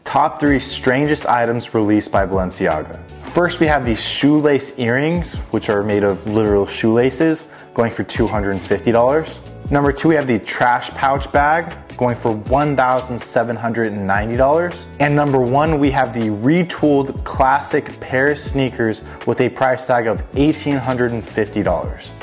Top 3 strangest items released by Balenciaga. First, we have these shoelace earrings, which are made of literal shoelaces, going for $250. Number 2, we have the trash pouch bag, going for $1,790. And number 1, we have the retooled classic Paris sneakers with a price tag of $1,850.